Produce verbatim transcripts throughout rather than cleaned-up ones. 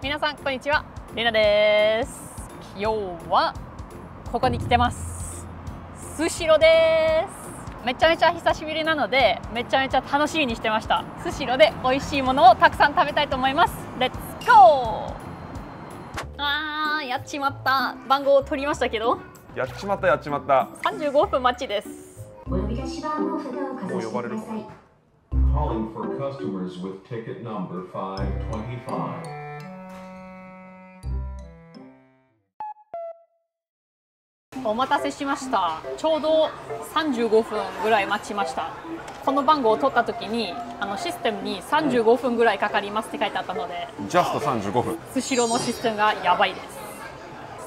皆さんこんにちは、レナです。今日はここに来てます。スシローです。めちゃめちゃ久しぶりなのでめちゃめちゃ楽しみにしてました。スシローで美味しいものをたくさん食べたいと思います。レッツゴー。あー、やっちまった。番号を取りましたけどやっちまったやっちまった。 さんじゅうごふん待ちです。 お呼び出し番号札をかざしてください。 Calling for customers with ticket number five twenty-five. お待たせしました。ちょうどさんじゅうごふんぐらい待ちました。この番号を取った時にあのシステムにさんじゅうごふんぐらいかかりますって書いてあったので、 ジャストさんじゅうごふん。 スシローのシステムがやばいです。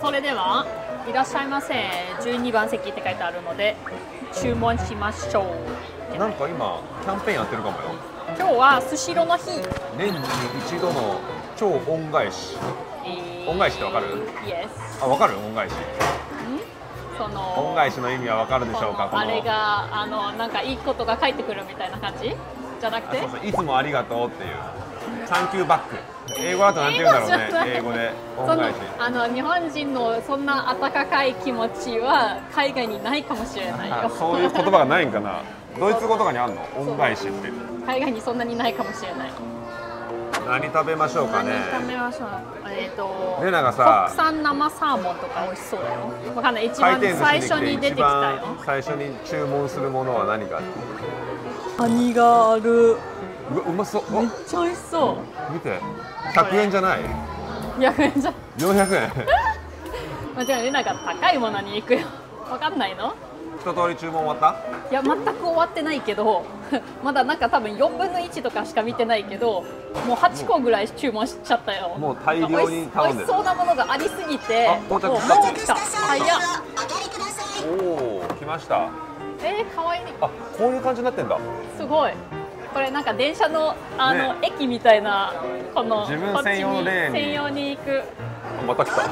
それではいらっしゃいませ、じゅうにばん席って書いてあるので注文しましょう。 なんか今キャンペーンやってるかもよ。 今日はスシローの日。 年に一度の超恩返し。 えー、 恩返しってわかる？ Yes。 あ、わかる？恩返し。 その恩返しの意味はわかるでしょうか？ あれがあのなんかいいことが返ってくるみたいな感じじゃなくて、 そうそう、いつもありがとうっていう。サンキューバック。英語だとなんて言うんだろうね。英語で恩返し。 あの日本人のそんな温かい気持ちは海外にないかもしれないよ。 そういう言葉がないんかな。ドイツ語とかにあるの？恩返しって。 海外にそんなにないかもしれない。 何食べましょうかね。 何食べましょう。えっとレナがさ、 国産生サーモンとか美味しそうだよ。わかんない。一番最初に出てきたよ。 最初に注文するものは何か。 カニがある。 うわ、うまそう。 めっちゃ美味しそう。 見て、ひゃくえんじゃない。 ひゃくえんじゃ。 よんひゃくえん。 間違いない。なんか高いものに行くよ。わかんないの？ 一通り注文終わった？ いや、全く終わってないけどまだなんか多分よんぶんのいちとかしか見てないけど、もうはちこぐらい注文しちゃったよ。 もう大量に頼んでる。 美味しそうなものがありすぎて、 あ、到着した。 もう来た。早っ。 おお、来ました。 えー、かわいい。 あ、こういう感じになってんだ。 すごい。これなんか電車のあの、ね、駅みたいな、この自分専用のレーンに専用に行く。 また来た。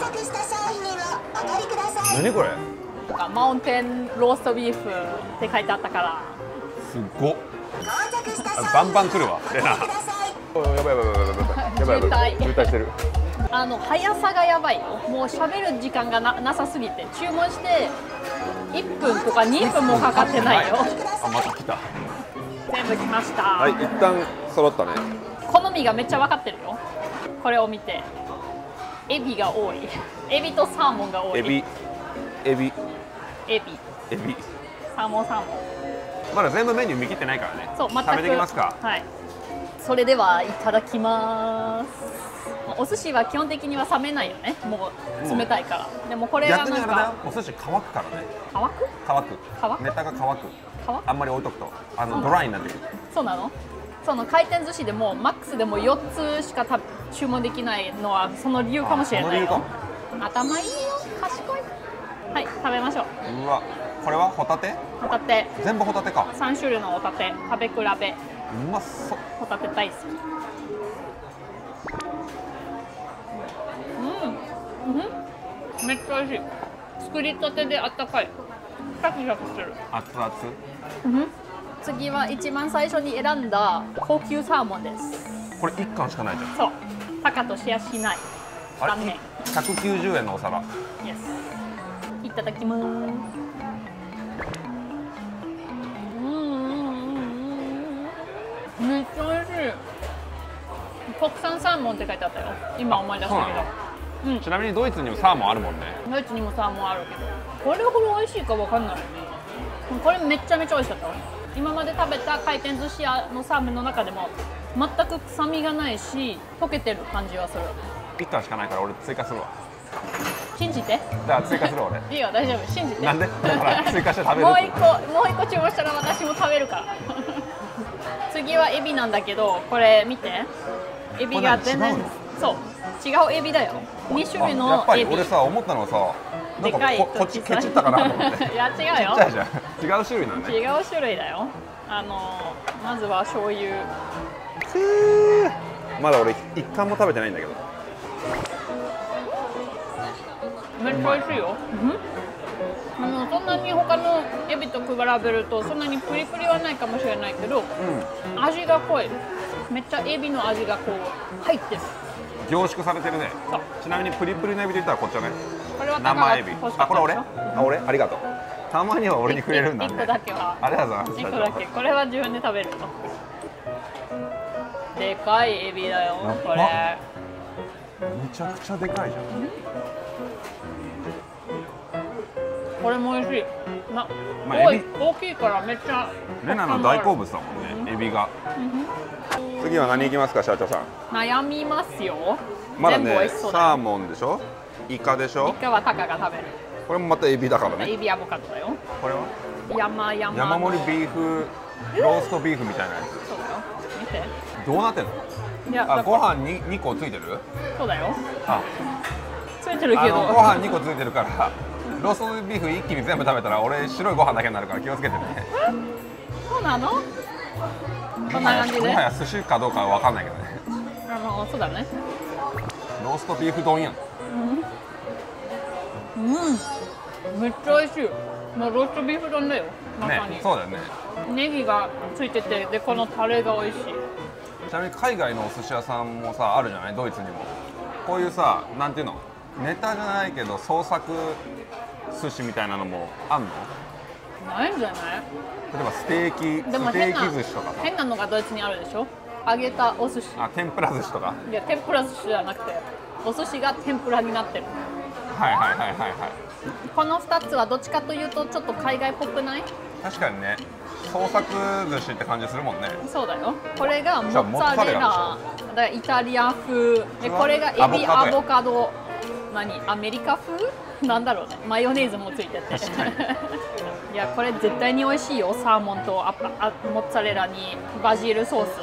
何これ？ マウンテンローストビーフって書いてあったから。 すごっ。バンバン来るわ。レナ。やばいやばいやばいやばいやばい。渋滞。渋滞してる。 あの速さがやばいよ。もう喋る時間が な, なさすぎて、注文していっぷんとかにふんもかかってないよ。 あ、また来た。 全部来ました。 はい、一旦揃ったね。 好みがめっちゃ分かってるよ。これを見て。エビが多い。エビとサーモンが多い。 エビ、エビ、 エビ、 エビ。 サーモンサーモン。 まだ全部メニュー見切ってないからね。 そう、全く食べてきますか。 はい。それではいただきます。お寿司は基本的には冷めないよね。もう冷たいから。でもこれはなんか。 逆にあれだよ。お寿司乾くからね。 乾く？ 乾く。 乾く？ ネタが乾く。 乾く？ あんまり置いとくとあのドライになってくる。 そうなの？その回転寿司でもマックスでもよっつしかた注文できないのはその理由かもしれないよ。頭いいよ。賢い。はい、食べましょう。 うわ、これはホタテ？ ホタテ。 全部ホタテか。 さん種類のホタテ食べ比べ。 うまそう。 ホタテ大好き。うん、うん、めっちゃ美味しい。作りたてであったかい。シャキシャキする。 熱々。 うん、次は一番最初に選んだ高級サーモンです。 これ一貫しかないじゃん。 そう。タカとシェアしない。 あれ残念。 ひゃくきゅうじゅうえんのお皿。 Yes。いただきます。めっちゃ美味しい。国産サーモンって書いてあったよ。今思い出したけど。うん、 ちなみにドイツにもサーモンあるもんね。 ドイツにもサーモンあるけど、これほど美味しいかわかんない。これめっちゃめちゃ美味しかった。今まで食べた回転寿司屋のサーモンの中でも全く臭みがないし、溶けてる感じはする。 一貫しかないから俺追加するわ。 信じて。 じゃあ追加する俺。 いいよ、大丈夫、信じて。 なんで？だから追加して食べる。 もう一個、もう一個注文したら私も食べるから。次はエビなんだけど、これ見て。エビが全然、そう、違うエビだよ。に種類のエビ。 やっぱり俺さ、思ったのはさ、なんか こ, こっちケチったかなと思って。 いや違うよ。 ちっちゃいじゃん。違う種類なんね。 違う種類だよ。あのまずは醤油。 まだ俺一貫も食べてないんだけど。 めっちゃ美味しいよ。うん、あのそんなに他のエビと比べるとそんなにプリプリはないかもしれないけど、うん、味が濃い。めっちゃエビの味がこう入ってる。 凝縮されてるね。 そうちなみにプリプリのエビで言ったらこっちだね。 これは生エビ。 欲しかあ、これ俺？ ったでしょあ、俺？ありがとう。たまには俺にくれるんだね。 いっこだけはありがとうございます。 いっこだけこれは自分で食べるの。でかいエビだよこれ。 めちゃくちゃでかいじゃん。 これも美味しい。な、 まあ多いエビ大きいからめっちゃ。 レナの大好物だもんね、エビが。次は何行きますか、社長さん。 悩みますよ。 まだね全部美味し、そうサだーモンでしょ、イカでしょイ、カはタカが食べる。 これもまたエビだからね。 エビアボカドだよ。 これは山山山盛りビーフ、ローストビーフみたいなやそうだよ。見て。 つ。どうなってんの？ いや、 あ、 だご飯ににこついてる？ そうだよ。 あ、 ついてるけど。 あのご飯にこついてるから、ローストビーフ一気に全部食べたら俺白いご飯だけになるから気をつけてね。 そうなの？こんな感じで。 もはや寿司かどうかは分かんないけどね。 あのそうだね。 ローストビーフ丼やん。 うん。めっちゃ美味しい。もうローストビーフ丼だよ。まさに。 ね、そうだよね。 ネギがついてて、でこのタレが美味しい。 ちなみに海外のお寿司屋さんもさあるじゃない、ドイツにも。こういうさ、なんていうの、ネタじゃないけど創作寿司みたいなのもあんの？ ないんじゃない？ 例えばステーキ、 でもステー変なキ寿司とかさ、 変なのがドイツにあるでしょ。揚げたお寿司。 あ、天ぷら寿司とか。 いや天ぷら寿司じゃなくて、お寿司が天ぷらになってる。 はいはいはいはいはい。 このふたつはどっちかというとちょっと海外っぽくない？ 確かにね、創作寿司って感じするもんね。 そうだよ。これがモじゃあッツァレラ、だからイタリア風。でこれがエビアボカド。何？アメリカ風？なんだろうね。マヨネーズもついてて。 確かにいやこれ絶対に美味しいよ。サーモンとアあモッツァレラにバジルソース。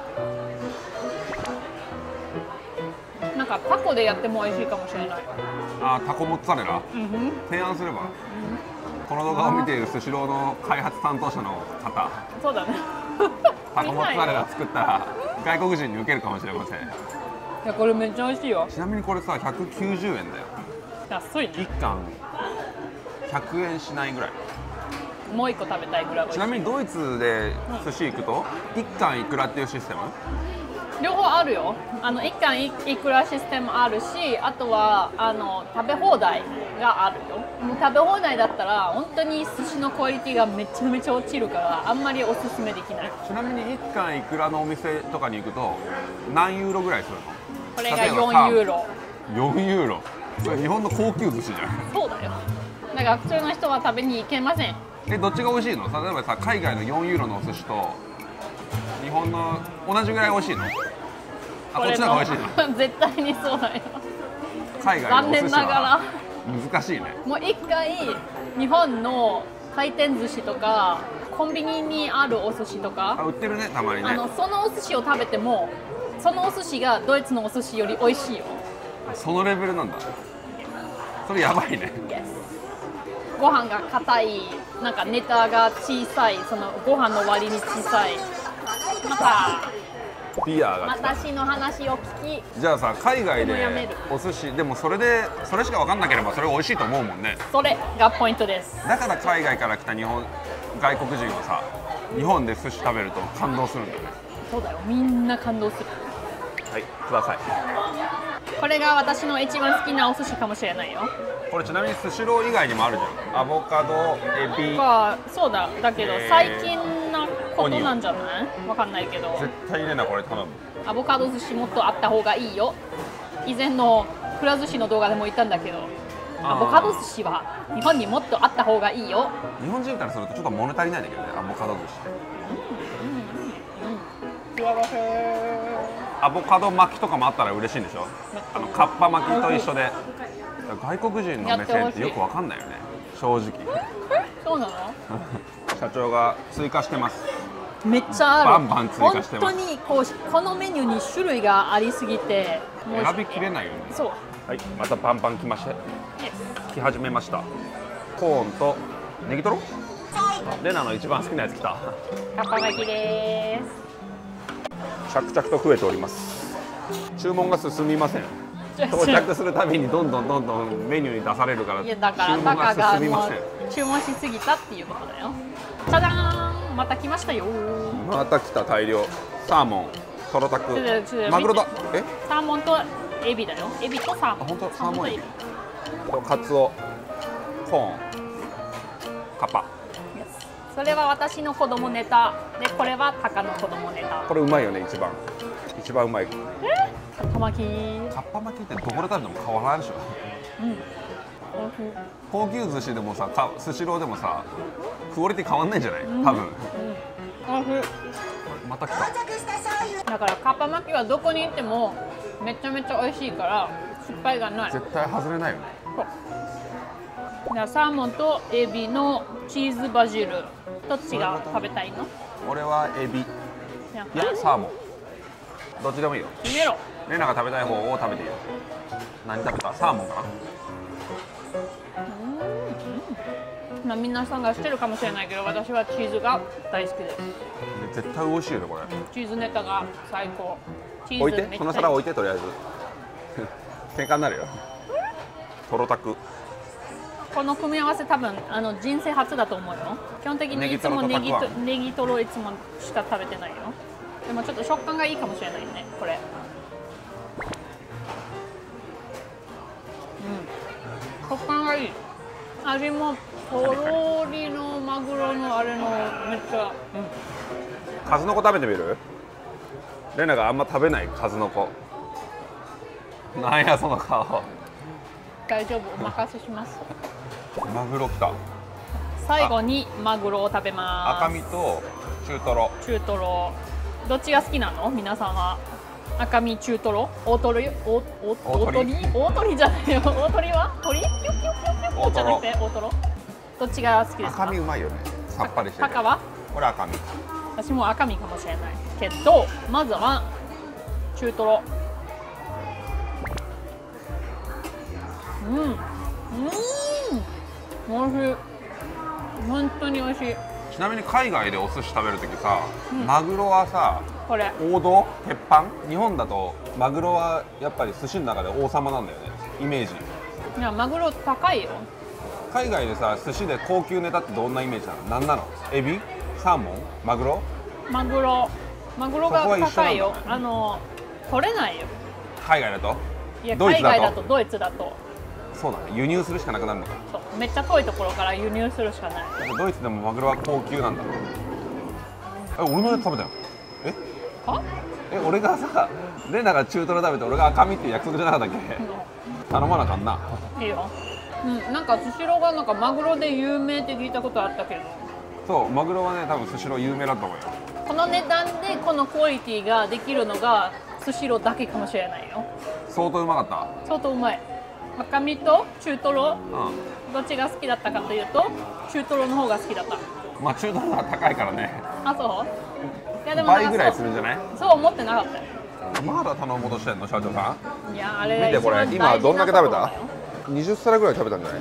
なんかタコでやっても美味しいかもしれない。 あ、タコモッツァレラ。 うん提案すれば。この動画を見ているスシローの開発担当者の方、 そうだね。 タコモッツァレラ作ったら外国人に受けるかもしれません。 いやこれめっちゃ美味しいよ。 ちなみにこれさ、ひゃくきゅうじゅうえんだよ。 安いね。 いっかんひゃくえんしないぐらい。 もう一個食べたいぐらい美味しい。 ちなみにドイツで寿司行くといっかんいくらっていうシステム？ 両方あるよ。あの一貫 い, いくらシステムあるし、あとはあの食べ放題があるよ。もう食べ放題だったら本当に寿司のクオリティがめちゃめちゃ落ちるからあんまりおすすめできない。 ちなみにいっかんいくらのお店とかに行くと何ユーロぐらいするの？ これがよんユーロ。 よんユーロ。それ日本の高級寿司じゃん。 そうだよ。だから普通の人は食べに行けません。 え、どっちが美味しいの？例えばさ、海外のよんユーロのお寿司と日本の同じぐらい美味しいの？あ、こっちの方が美味しいの？ 絶対にそうだよ。 海外のお寿司残念ながらは難しいね。 もう一回日本の回転寿司とかコンビニにあるお寿司とあ、 か、 売ってるね、たまにね。 あのそのお寿司を食べてもそのお寿司がドイツのお寿司より美味しいよ。 そのレベルなんだ。それやばいね。 ご飯が硬い、なんかネタが小さい、そのご飯の割に小さい。またビアが来た。 私の話を聞き、 じゃあさ、海外でもうやめるお寿司でもそれでそれしか分かんなければそれ美味しいと思うもんね。 それがポイントです。 だから海外から来た日本外国人はさ、日本で寿司食べると感動するんだよね。 そうだよ、みんな感動する。 はい、ください。 これが私の一番好きなお寿司かもしれないよ。 これちなみにスシロー以外にもあるじゃん。アボカド、エビ、 かそうだ、だけどえー最近なことなんじゃない？わかんないけど、 絶対ねな、これ頼む。 アボカド寿司もっとあった方がいいよ。以前のくら寿司の動画でも言ったんだけど、 あーアボカド寿司は日本にもっとあった方がいいよ。 日本人からするとちょっと物足りないんだけどね、アボカド寿司。アボカド巻きとかもあったら嬉しいんでしょ？あのカッパ巻きと一緒で。外国人の目線ってよくわかんないよね、正直。 そうなの？ 社長が追加してます。 めっちゃある。 バンバン追加してます。 本当にこうこのメニューに種類がありすぎてもう選びきれないよね。 そう。 はい、またパンパン来まして、 Yes 来始めました。コーンとネギトロ。レナの一番好きなやつ来た。 カッパ巻きで着々と増えております。注文が進みません。 す。 到着するたびにどんどんどんどんメニューに出されるからいやだから注文タカががも進みません。 う注文しすぎたっていうことだよ。じゃじゃーん、また来ましたよ。 また来た、大量。サーモン、トロタクちょっとちょっ、とマグロだ。え？ サーモンとエビだよ。エビとサーモン。 あ本当サーモンとエビ。 とカツオ、コーン、カッパ。 それは私の子供ネタで、これはタカの子供ネタ。 これうまいよね、一番一番うまい。 カッパ巻き。 カッパ巻きってどこで食べても変わらんでしょ。 うん。 高級寿司でもさ、かスシローでもさ、クオリティ変わんないんじゃない？多分。また来た。 だからカッパ巻きはどこに行ってもめちゃめちゃ美味しいから失敗がない。 絶対外れないよね。 じゃあサーモンとエビのチーズバジル、どっちが食べたいの？ 俺はエビ。いややサーモン。どっちでもいいよ。 決めろ。 レナが食べたい方を食べていいよ。何食べた？サーモンかな。 まあ皆さんが知ってるかもしれないけど、私はチーズが大好きです。 絶対美味しいよねこれ。 チーズネタが最高。チーズ置いて、 めっちゃこの皿置いて、とりあえず喧嘩になるよ。トロタク。 この組み合わせ多分あの人生初だと思うよ。基本的にいつもネギとネギトロいつもしか食べてないよ。でもちょっと食感がいいかもしれないねこれ。うん、食感がいい。味もとろりのマグロのあれのめっちゃ、 うん、数の子食べてみる？レナがあんま食べない数の子。なんやその顔。 大丈夫、お任せします。 マグロきた。 最後にマグロを食べます。 赤身と中トロ。 中トロどっちが好きなの？皆さんは赤身、中トロ、大トロ、大大トリ、大トリじゃないよ。大トリは鳥？キュッキュッキュッキュッキュッじゃなくて大トロ。どっちが好きですか？ 赤身うまいよね。さっぱりしてて。 赤は？ これ赤身。 私も赤身かもしれないけど、まずは中トロ。うん、うん、美味しい。本当に美味しい。 ちなみに海外でお寿司食べるときさ、うん、マグロはさ、 これ王道鉄板。日本だとマグロはやっぱり寿司の中で王様なんだよね、イメージ。 いやマグロ高いよ。 海外でさ寿司で高級ネタってどんなイメージなの？何なの？エビ？サーモン？マグロ？ マグロマグロが高いよ。あの取れないよ海外だと。 いや海外だとドイツだとそうだね、輸入するしかなくなるのか。 そうめっちゃ遠いところから輸入するしかない。 ドイツでもマグロは高級なんだ。え、俺のやつ食べたよ。えはえ、俺がさ、レナが中トロ食べて俺が赤身っていう約束じゃなかったっけ、うん、頼まなあかんな。 いいよ。うん、なんかスシローがなんかマグロで有名って聞いたことあったけど。 そうマグロはね多分スシロー有名だと思うよ。 この値段でこのクオリティができるのがスシローだけかもしれないよ。 相当うまかった。 相当うまい。赤身と中トロ、 うん、 どっちが好きだったかというと中トロの方が好きだった。 まあ中トロは高いからね。 あ、そういやでも倍ぐらいするんじゃない？ そう思ってなかったよ。 まだ頼もうとしてんの社長さん？いやあれ見てこれ今どんだけ食べた？にじゅっさらぐらい食べたんじゃない？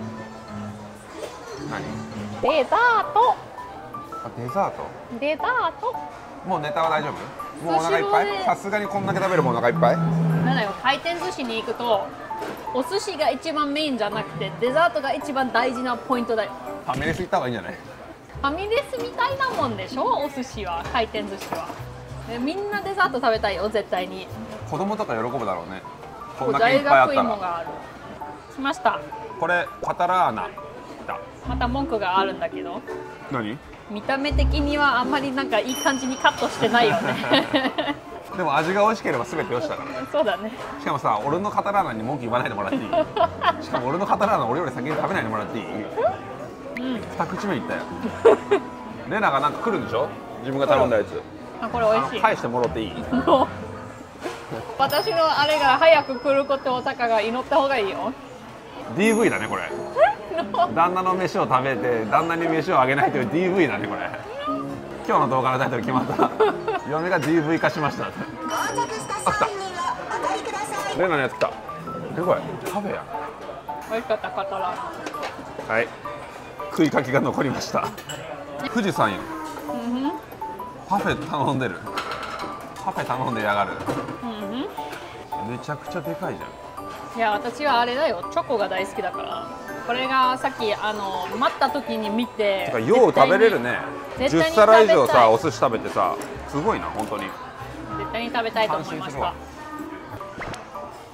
何？ デザート。 あ、デザート？ デザート。 もうネタは大丈夫？もうお腹いっぱい？さすがにこんだけ食べるもんお腹いっぱい？ なんだよ、回転寿司に行くとお寿司が一番メインじゃなくてデザートが一番大事なポイントだよ。 ファミレス行った方がいいんじゃない？ ファミレスみたいなもんでしょお寿司は。回転寿司はでみんなデザート食べたいよ絶対に。 子供とか喜ぶだろうね。こんだけいっぱいあったら。 大学芋がある。来ました。 これカタラーナだ。 また文句があるんだけど。 何？ 見た目的にはあんまりなんかいい感じにカットしてないよね。 でも味が美味しければ全てよしだから。 そうだね。 しかもさ、俺のカタラーナに文句言わないでもらっていい？しかも俺のカタラーナ俺より先に食べないでもらっていい？うん、二口目いったよ。レナがなんか来るんでしょ？自分が頼んだやつ。 あ、これ美味しい。 返してもらっていい？ 私のあれが早く来ることをタカが祈った方がいいよ。 ディーブイ だねこれ。旦那の飯を食べて旦那に飯をあげないという ディーブイ だねこれ。今日の動画のタイトル決まった。嫁が ディーブイ 化しました。あ、来た。レナのやつ来た。え、これ食べや。 美味しかったカタラ。 はい。食いかけが残りました。富士山よ。 うん、 パフェ頼んでる。パフェ頼んでやがる。 うん、 めちゃくちゃでかいじゃん。 いや私はあれだよ、チョコが大好きだから。これがさっきあの待った時に見て。 てかよう食べれるね。じゅっさら以上さお寿司食べてさ、すごいな本当に。 絶対に食べたいと思いました。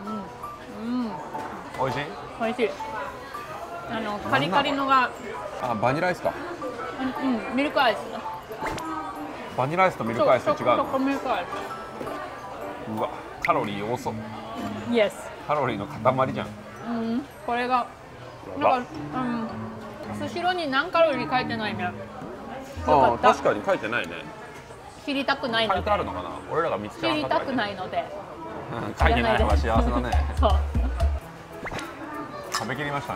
うん美味しい？ 美味しい。あのカリカリのがあ、バニラアイスか。 うんうんミルクアイス。 バニラアイスとミルクアイスって違うチョの？ コミルクアイうわ、カロリー多そう。 ス。イエス。 カロリーの塊じゃん。 うんこれがなんかうんスシローに何カロリー書いてないね。よかああ、 った。 確かに書いてないね。 切りたくない書ので。 いてあるのかな。俺らが見つけなかっただけ切りたくないので。 うん書いてないのが幸せだね。 そう。 食べきりましたね。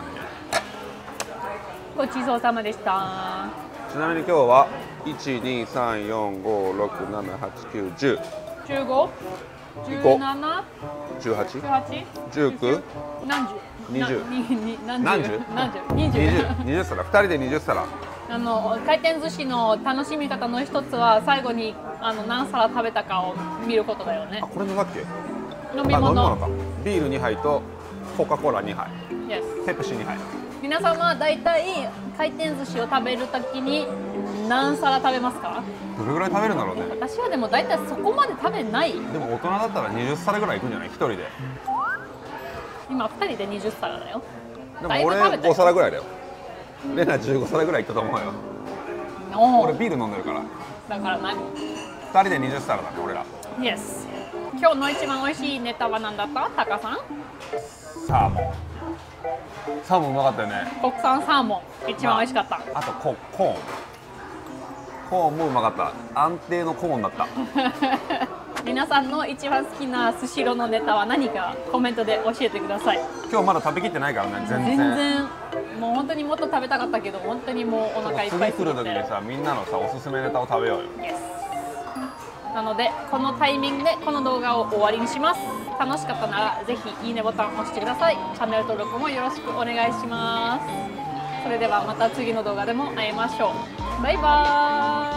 ごちそうさまでした。 ちなみに今日はいち、に、さん、よん、ご、ろく、なな、はち、きゅう、じゅう、 じゅうご、じゅうなな、 じゅうはち、 じゅうはち、 じゅうきゅう、 何十、 にじゅうなにに何何十十、 何十、二十。 にじゅう、にじゅう皿、ふたりでにじゅう皿。 あの回転寿司の楽しみ方の一つは最後にあの何皿食べたかを見ることだよねあ、。これのだっけ？ 飲みあ、飲み物物。 か。ビールにはいとコカ・コーラにはい、 Yes。 ペプシにはい。 皆さんはだいたい回転寿司を食べるときに何皿食べますか？ どれぐらい食べるんだろうね。 私はでもだいたいそこまで食べない。 でも大人だったらにじゅう皿ぐらいいくんじゃない？一人で。 今ふたりでにじゅう皿だよ。 でもだいぶ俺食べたよご皿ぐらいだよ。レナじゅうご皿ぐらいいったと思うよ。 おー俺ビール飲んでるから。 だから何？ ふたりでにじゅう皿だね、俺ら。 Yes。今日の一番美味しいネタは何だった？タカさん？ サーモン。サーモンうまかったよね。 国産サーモン一番美味しかった。 あとココーン。コーンもうまかった。安定のコーンだった。 皆さんの一番好きなスシローのネタは何かコメントで教えてください。 今日まだ食べきってないからね、全然。 全然もう本当にもっと食べたかったけど本当にもうお腹いっぱいすぎて。 次来る時にさ、みんなのさおすすめネタを食べようよ。 Yes。なのでこのタイミングでこの動画を終わりにします。楽しかったならぜひいいねボタンを押してください。チャンネル登録もよろしくお願いします。それではまた次の動画でも会いましょう。バイバーイ。